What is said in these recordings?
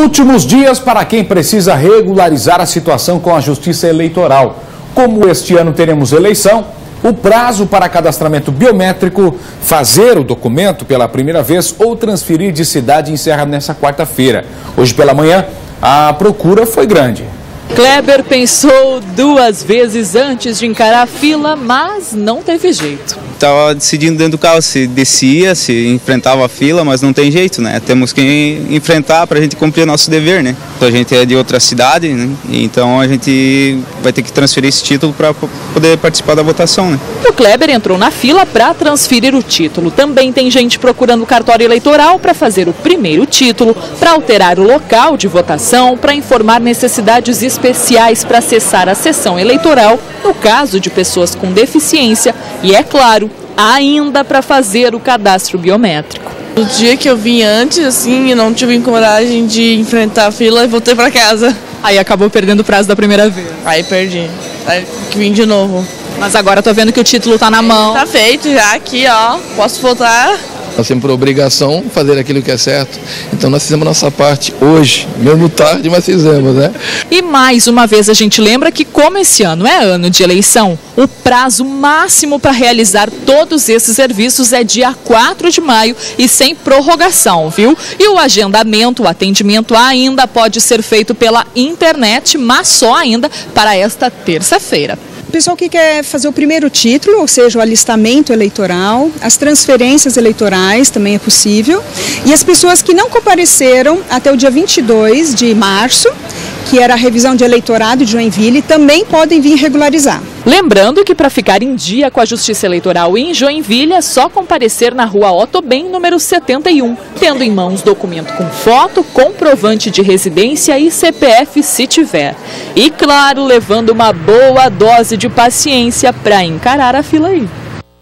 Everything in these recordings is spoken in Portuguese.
Últimos dias para quem precisa regularizar a situação com a Justiça Eleitoral. Como este ano teremos eleição, o prazo para cadastramento biométrico, fazer o documento pela primeira vez ou transferir de cidade encerra nessa quarta-feira. Hoje pela manhã, a procura foi grande. Kleber pensou 2 vezes antes de encarar a fila, mas não teve jeito. Estava decidindo dentro do carro se descia, se enfrentava a fila, mas não tem jeito, né? Temos que enfrentar para a gente cumprir o nosso dever, né? Então a gente é de outra cidade, né? Então a gente vai ter que transferir esse título para poder participar da votação, né? O Kleber entrou na fila para transferir o título. Também tem gente procurando o cartório eleitoral para fazer o primeiro título, para alterar o local de votação, para informar necessidades especiais para acessar a sessão eleitoral, no caso de pessoas com deficiência e, é claro, ainda para fazer o cadastro biométrico. No dia que eu vim antes, assim, eu não tive coragem de enfrentar a fila e voltei para casa. Aí acabou perdendo o prazo da primeira vez. Aí perdi. Aí vim de novo. Mas agora tô vendo que o título tá na mão. Tá feito já aqui, ó. Posso votar? Nós temos por obrigação fazer aquilo que é certo. Então nós fizemos a nossa parte hoje, mesmo tarde, mas fizemos, né? E mais uma vez a gente lembra que, como esse ano é ano de eleição, o prazo máximo para realizar todos esses serviços é dia 4 de maio e sem prorrogação, viu? E o agendamento, o atendimento ainda pode ser feito pela internet, mas só ainda para esta terça-feira. O pessoal que quer fazer o primeiro título, ou seja, o alistamento eleitoral, as transferências eleitorais também é possível. E as pessoas que não compareceram até o dia 22 de março, que era a revisão de eleitorado de Joinville, também podem vir regularizar. Lembrando que para ficar em dia com a Justiça Eleitoral em Joinville é só comparecer na rua Otto Ben, número 71, tendo em mãos documento com foto, comprovante de residência e CPF se tiver. E claro, levando uma boa dose de paciência para encarar a fila aí.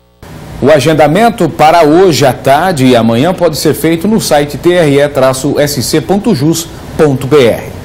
O agendamento para hoje à tarde e amanhã pode ser feito no site tre-sc.jus.br.